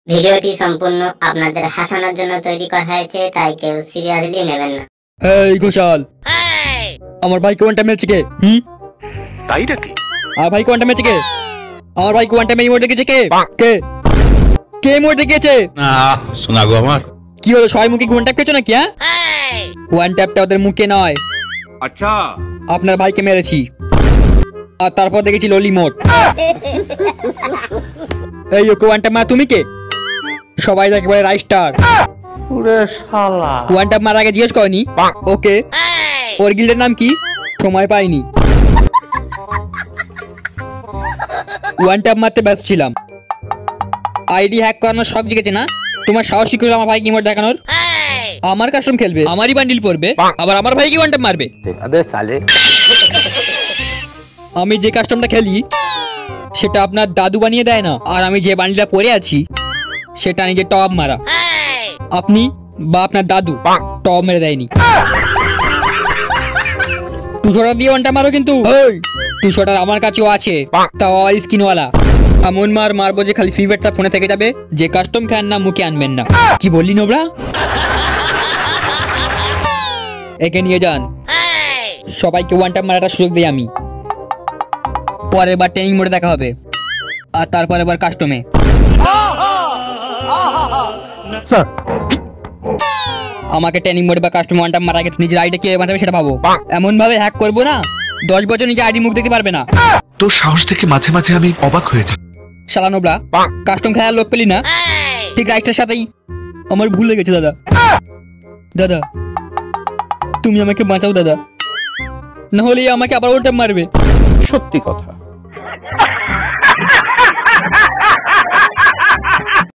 ভিডিওটি সম্পূর্ণ আপনাদের হাসানোর জন্য তৈরি করা হয়েছে, তাই কেউ সিরিয়াসলি নেবেন না। এই ঘোষাল, আমার ভাই কোনটা মেরেছে কে? তাই নাকি? আর ভাই কোনটা মেরেছে কে? আমার ভাই কোনটা মেরে মরে গেছে কে? কে কে মরে গেছে? শোনা গো আমার। কি হলো, সবাই মুখে ঘন্টা পেয়েছো নাকি? হ্যাঁ, ওয়ান ট্যাপটা ওদের মুখে নয়। আচ্ছা, আপনার ভাইকে মেরেছি, আর তারপর দেখেছি ললি মোট। এই ওকে ওয়ান ট্যাপ মারা তুমি কে? সবাই দেখে বলে রাইস্টার। ওয়ান ট্যাপ মারা আগে জিজ্ঞেস করনি ওকে ওর গিল্ডের নাম কি? সময় পাইনি, ওয়ান ট্যাপ মারতে ব্যস্ত ছিলাম। আইডি হ্যাক করানোর শখ জেগেছে না তোমার? সাহস কি করে আমার ভাইকে ইমোট দেখানোর? আমার কাস্টম খেলবে, আমারই বান্ডিল পড়বে, আবার আমার ভাইকে ওয়ান ট্যাপ মারবে। আমি যে কাস্টমটা খেলি সেটা আপনার দাদু বানিয়ে দেয় না, আর আমি যে বান্ডিলটা পরে আছি সেটা নিজে টপ মারা। আপনি বা আপনার দাদু টপ মেরে দেয়নি। 200 দিয়ে ওয়ান ট্যাপ মারো কিন্তু। 200 আমার কাছেও আছে, তাও আবার স্কিনওয়ালা। এমন মার মারবো যে খালি ফিভারটা ফোনে থেকে যাবে। যে কাস্টম খান না মুখে আনবেন না। কি বললি নোবরা? একে নিয়ে যান, সবাইকে ওয়ান ট্যাপ মারাটা সুযোগ দিই আমি। পরের বার ট্রেনিং মোডে দেখা হবে, আর তারপরে বার কাস্টমে। আমাকে ট্রেনিং মোডে বা কাস্টমে ওয়ান ট্যাপ মারা গেছে নিজের আইডি কে বাঁচাবে সেটা ভাবো। এমন ভাবে হ্যাক করবো না 10 বছর নিজে আইডি মুখ দেখতে পারবে না। তোর সাহস দেখে মাঝে মাঝে আমি অবাক হয়ে যাই। শালা নোবরা, কাস্টম খেলার লোক পেলি না? ঠিক রাইস্টার সাথেই আমার ভুল হয়ে গেছে দাদা। দাদা তুমি আমাকে বাঁচাও দাদা, না হলে আমাকে আবার ওটা মারবে। সত্যি কথা।